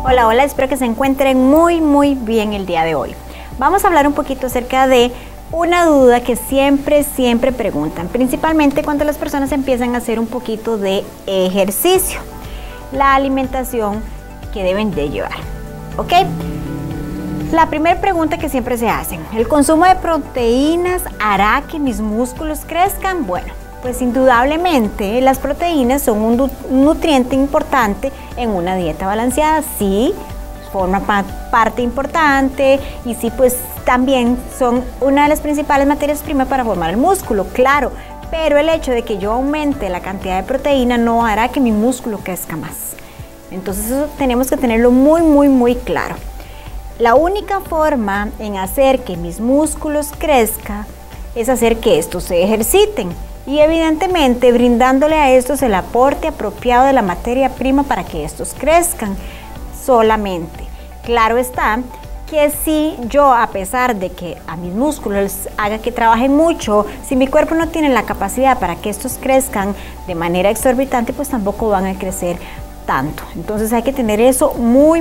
Hola, hola, espero que se encuentren muy bien el día de hoy. Vamos a hablar un poquito acerca de una duda que siempre preguntan, principalmente cuando las personas empiezan a hacer un poquito de ejercicio. La alimentación que deben de llevar, ¿ok? La primera pregunta que siempre se hacen, ¿el consumo de proteínas hará que mis músculos crezcan? Bueno, pues indudablemente las proteínas son un nutriente importante en una dieta balanceada, sí, forma parte importante y sí, pues también son una de las principales materias primas para formar el músculo, claro, pero el hecho de que yo aumente la cantidad de proteína no hará que mi músculo crezca más. Entonces eso tenemos que tenerlo muy claro. La única forma en hacer que mis músculos crezcan es hacer que estos se ejerciten y evidentemente brindándole a estos el aporte apropiado de la materia prima para que estos crezcan solamente. Claro está que si yo, a pesar de que a mis músculos haga que trabajen mucho, si mi cuerpo no tiene la capacidad para que estos crezcan de manera exorbitante, pues tampoco van a crecer tanto. Entonces hay que tener eso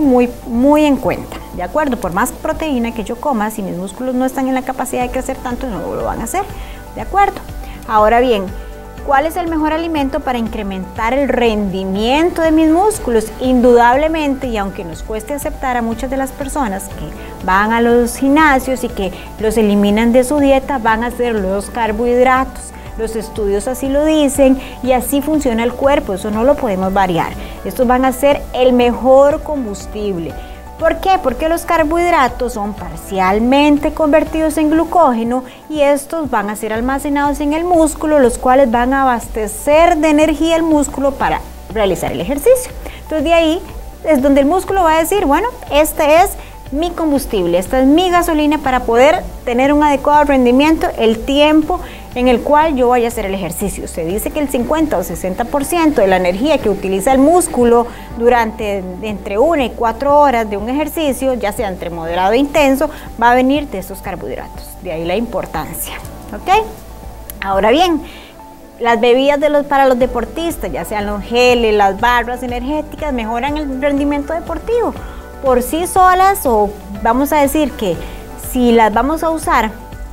muy en cuenta, ¿de acuerdo? Por más proteína que yo coma, si mis músculos no están en la capacidad de crecer tanto, no lo van a hacer, ¿de acuerdo? Ahora bien, ¿cuál es el mejor alimento para incrementar el rendimiento de mis músculos? Indudablemente, y aunque nos cueste aceptar a muchas de las personas que van a los gimnasios y que los eliminan de su dieta, van a ser los carbohidratos. Los estudios así lo dicen y así funciona el cuerpo, eso no lo podemos variar. Estos van a ser el mejor combustible. ¿Por qué? Porque los carbohidratos son parcialmente convertidos en glucógeno y estos van a ser almacenados en el músculo, los cuales van a abastecer de energía el músculo para realizar el ejercicio. Entonces de ahí es donde el músculo va a decir, bueno, este es mi combustible, esta es mi gasolina para poder tener un adecuado rendimiento el tiempo en el cual yo vaya a hacer el ejercicio. Se dice que el 50 o 60% de la energía que utiliza el músculo durante entre 1 y 4 horas de un ejercicio, ya sea entre moderado e intenso, va a venir de esos carbohidratos. De ahí la importancia, ¿ok? Ahora bien, las bebidas para los deportistas, ya sean los geles, las barras energéticas, mejoran el rendimiento deportivo. Por sí solas, o vamos a decir que si las vamos a usar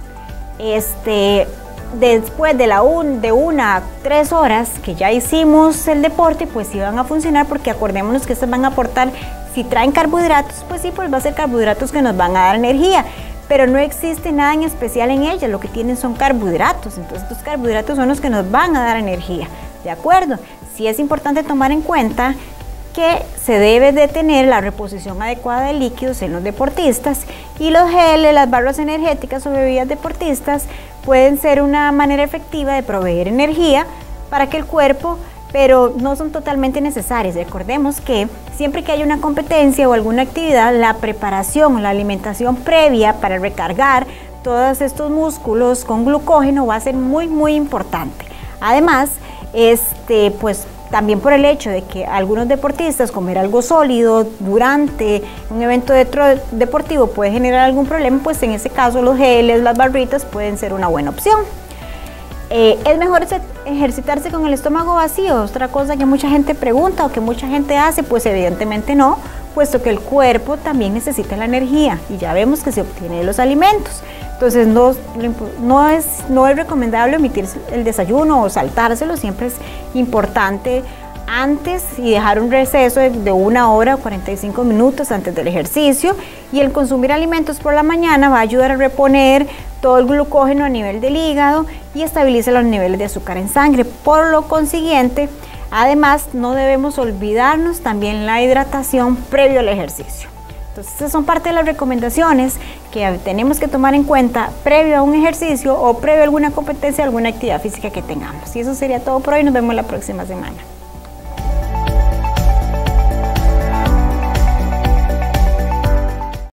después de 1 a 3 horas que ya hicimos el deporte, pues sí van a funcionar, porque acordémonos que estas van a aportar, si traen carbohidratos, pues sí, pues va a ser carbohidratos que nos van a dar energía, pero no existe nada en especial en ellas, lo que tienen son carbohidratos, entonces estos carbohidratos son los que nos van a dar energía, ¿de acuerdo? Sí es importante tomar en cuenta que se debe de tener la reposición adecuada de líquidos en los deportistas, y los geles, las barras energéticas o bebidas deportistas pueden ser una manera efectiva de proveer energía para que el cuerpo, pero no son totalmente necesarias. Recordemos que siempre que hay una competencia o alguna actividad, la preparación o la alimentación previa para recargar todos estos músculos con glucógeno va a ser muy importante. Además, pues también por el hecho de que algunos deportistas comer algo sólido durante un evento deportivo puede generar algún problema, pues en ese caso los geles, las barritas pueden ser una buena opción. ¿Es mejor ejercitarse con el estómago vacío? Otra cosa que mucha gente pregunta o que mucha gente hace, pues evidentemente no, puesto que el cuerpo también necesita la energía y ya vemos que se obtiene de los alimentos. Entonces no es recomendable omitir el desayuno o saltárselo, siempre es importante antes y dejar un receso de 1 hora o 45 minutos antes del ejercicio, y el consumir alimentos por la mañana va a ayudar a reponer todo el glucógeno a nivel del hígado y estabiliza los niveles de azúcar en sangre. Por lo consiguiente, además no debemos olvidarnos también la hidratación previo al ejercicio. Entonces, estas son parte de las recomendaciones que tenemos que tomar en cuenta previo a un ejercicio o previo a alguna competencia, alguna actividad física que tengamos. Y eso sería todo por hoy. Nos vemos la próxima semana.